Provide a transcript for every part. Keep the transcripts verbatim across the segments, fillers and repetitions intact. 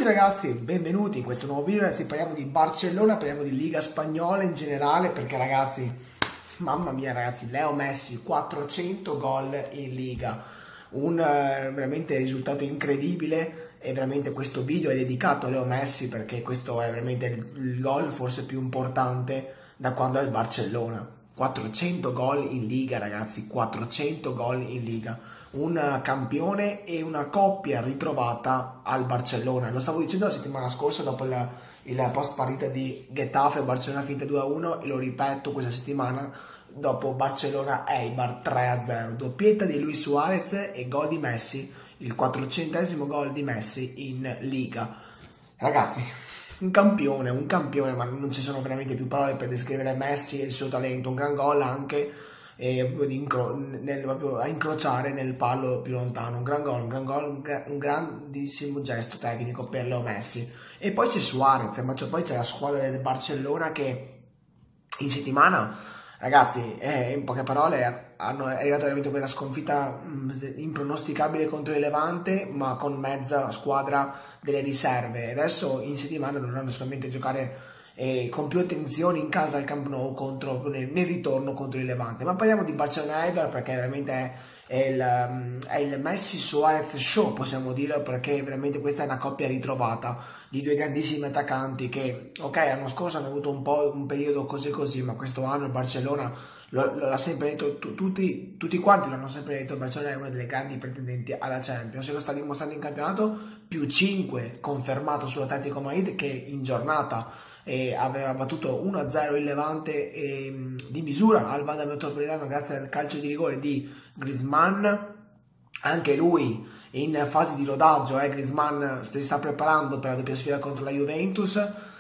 tutti ragazzi, benvenuti in questo nuovo video. Ragazzi, parliamo di Barcellona, parliamo di Liga Spagnola in generale, perché ragazzi, mamma mia ragazzi, Leo Messi, quattrocento gol in Liga, un eh, veramente risultato incredibile, e veramente questo video è dedicato a Leo Messi perché questo è veramente il, il gol forse più importante da quando è il Barcellona. quattrocento gol in Liga ragazzi, quattrocento gol in Liga, un campione e una coppia ritrovata al Barcellona. Lo stavo dicendo la settimana scorsa dopo il, il post partita di Getafe Barcellona finta due a uno, e lo ripeto questa settimana dopo Barcellona Eibar tre a zero, doppietta di Luis Suarez e gol di Messi, il quattrocentesimo gol di Messi in Liga. Ragazzi, un campione, un campione, ma non ci sono veramente più parole per descrivere Messi e il suo talento. Un gran gol anche eh, incro nel, proprio a incrociare nel palo più lontano. Un gran gol, un gran gol, un, gra un grandissimo gesto tecnico per Leo Messi. E poi c'è Suarez, ma poi c'è la squadra del Barcellona che in settimana, ragazzi, eh, in poche parole, hanno, è arrivata veramente quella sconfitta mh, impronosticabile contro il Levante, ma con mezza squadra delle riserve. E adesso in settimana dovranno solamente giocare eh, con più attenzione in casa al Camp Nou contro, nel, nel ritorno contro il Levante. Ma parliamo di Barcellona Eibar perché veramente è, è, il, è il Messi Suarez show, possiamo dire, perché veramente questa è una coppia ritrovata di due grandissimi attaccanti che, ok, l'anno scorso hanno avuto un po' un periodo così così, ma questo anno il Barcellona l'ha sempre detto, tutti, tutti quanti l'hanno sempre detto, il Barcellona è una delle grandi pretendenti alla Champions, e lo sta dimostrando in campionato, più cinque confermato sull'Atletico Madrid che in giornata eh, aveva battuto uno a zero il Levante eh, di misura al Wanda Metropolitano grazie al calcio di rigore di Griezmann. Anche lui in fase di rodaggio, eh, Griezmann si sta preparando per la doppia sfida contro la Juventus.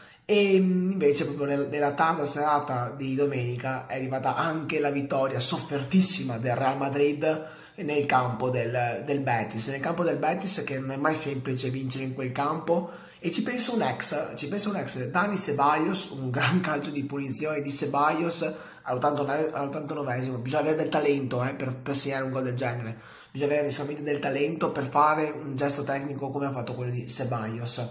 E invece proprio nel, nella tarda serata di domenica è arrivata anche la vittoria soffertissima del Real Madrid nel campo del, del Betis, nel campo del Betis, che non è mai semplice vincere in quel campo, e ci pensa un ex, ci pensa un ex, Dani Ceballos, un gran calcio di punizione di Ceballos all'ottantanovesimo, bisogna avere del talento eh, per, per segnare un gol del genere, bisogna avere solamente del talento per fare un gesto tecnico come ha fatto quello di Ceballos.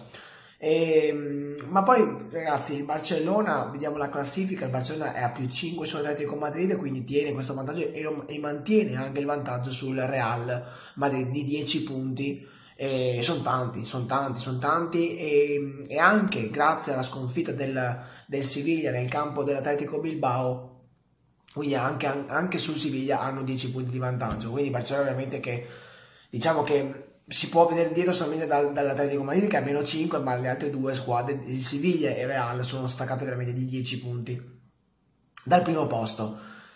E, ma poi ragazzi, il Barcellona, vediamo la classifica, il Barcellona è a più cinque sull'Atletico Madrid, quindi tiene questo vantaggio e, lo, e mantiene anche il vantaggio sul Real Madrid di dieci punti. E sono tanti, sono tanti, sono tanti e, e anche grazie alla sconfitta del, del Siviglia nel campo dell'Atletico Bilbao, quindi anche, anche sul Siviglia hanno dieci punti di vantaggio, quindi Barcellona veramente che, diciamo che si può vedere dietro solamente dal, dall'Atletico Madrid che ha meno cinque, ma le altre due squadre, il Siviglia e il Real, sono staccate veramente di dieci punti dal primo posto.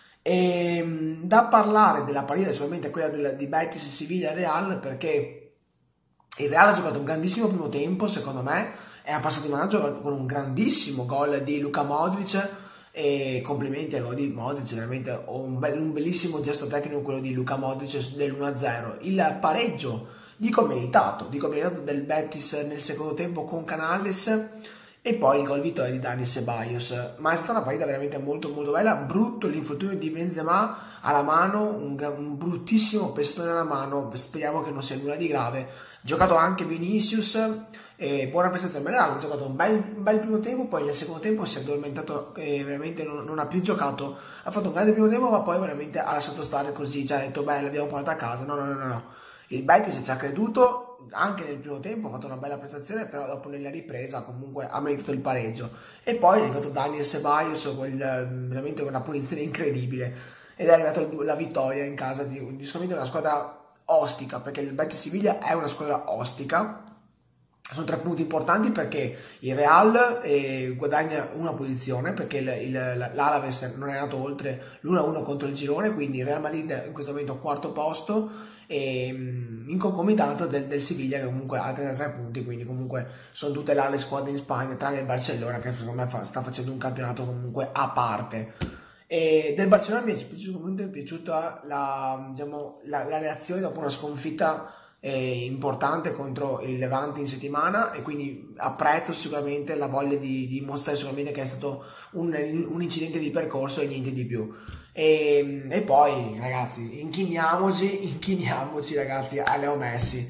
E da parlare della partita solamente quella del, di Betis, Siviglia e Real, perché il Real ha giocato un grandissimo primo tempo, secondo me, e ha passato in vantaggio con un grandissimo gol di Luka Modric, e complimenti al gol di Modric, veramente un, bel, un bellissimo gesto tecnico quello di Luka Modric dell'uno a zero. Il pareggio dico meritato, dico meritato del Betis nel secondo tempo con Canales, e poi il gol vittoria di Dani Ceballos. Ma è stata una partita veramente molto molto bella. Brutto l'infortunio di Benzema alla mano, un, un bruttissimo pestone alla mano, speriamo che non sia nulla di grave. Giocato anche Vinicius, e buona prestazione. Real ha giocato un bel, un bel primo tempo, poi nel secondo tempo si è addormentato e veramente non, non ha più giocato. Ha fatto un grande primo tempo, ma poi veramente ha lasciato stare così, cioè ha detto beh, l'abbiamo portata a casa. No, no, no, no, no. Il Betis ci ha creduto anche nel primo tempo, ha fatto una bella prestazione, però dopo nella ripresa comunque ha meritato il pareggio. E poi è arrivato Daniel Ceballos con veramente una punizione incredibile, ed è arrivata la vittoria in casa di, di solamente una squadra ostica, perché il Betis Siviglia è una squadra ostica. Sono tre punti importanti perché il Real eh, guadagna una posizione, perché l'Alaves non è andato oltre l'uno a uno contro il girone, quindi il Real Madrid in questo momento quarto posto, e in concomitanza del, del Siviglia che comunque ha trentatré punti, quindi comunque sono tutte là le squadre in Spagna, tranne il Barcellona che secondo me fa, sta facendo un campionato comunque a parte. E del Barcellona mi è piaciuta, mi è piaciuta la, diciamo, la, la reazione dopo una sconfitta eh, importante contro il Levante in settimana, e quindi apprezzo sicuramente la voglia di, di mostrare sicuramente che è stato un, un incidente di percorso e niente di più. E, e poi ragazzi, inchiniamoci, inchiniamoci ragazzi a Leo Messi,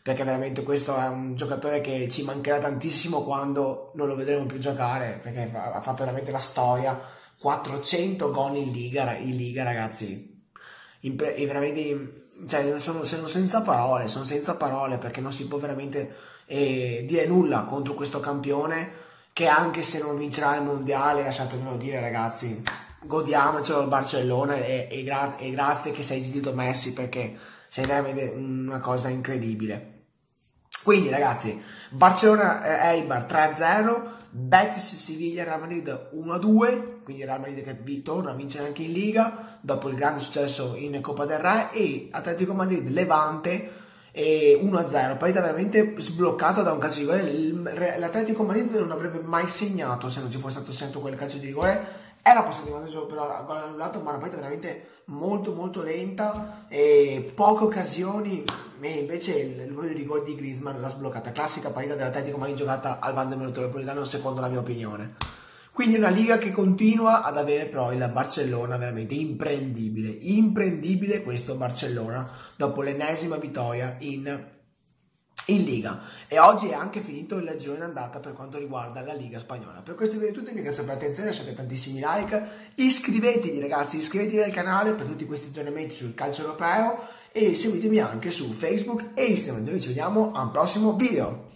perché veramente questo è un giocatore che ci mancherà tantissimo quando non lo vedremo più giocare, perché ha fatto veramente la storia, quattrocento gol in Liga, in Liga ragazzi, Impre- veramente, cioè, sono, sono senza parole, sono senza parole perché non si può veramente eh, dire nulla contro questo campione che anche se non vincerà il mondiale, lasciatemelo dire ragazzi, godiamocelo al Barcellona e, e, gra- e grazie che sei zitto Messi perché sei veramente una cosa incredibile. Quindi ragazzi, Barcellona eh, Eibar tre a zero, Betis Siviglia Real Madrid uno a due, quindi Real Madrid che torna a vincere anche in Liga dopo il grande successo in Coppa del Re, e Atletico Madrid Levante e uno a zero, partita veramente sbloccata da un calcio di rigore. L'Atletico Madrid non avrebbe mai segnato se non ci fosse stato segnato quel calcio di rigore, era passato in vantaggio però a gol annullato, ma una partita veramente molto molto lenta e poche occasioni, e invece il, il rigore di Griezmann l'ha sbloccata, classica partita dell'Atletico Madrid giocata al Wanda Metropolitano secondo la mia opinione. Quindi una Liga che continua ad avere però il Barcellona veramente imprendibile, imprendibile questo Barcellona dopo l'ennesima vittoria in, in Liga. E oggi è anche finito il girone d'andata per quanto riguarda la Liga spagnola. Per questo video è tutto, vi ringrazio per l'attenzione, lasciate tantissimi like, iscrivetevi ragazzi, iscrivetevi al canale per tutti questi aggiornamenti sul calcio europeo e seguitemi anche su Facebook e Instagram, dove ci vediamo a un prossimo video.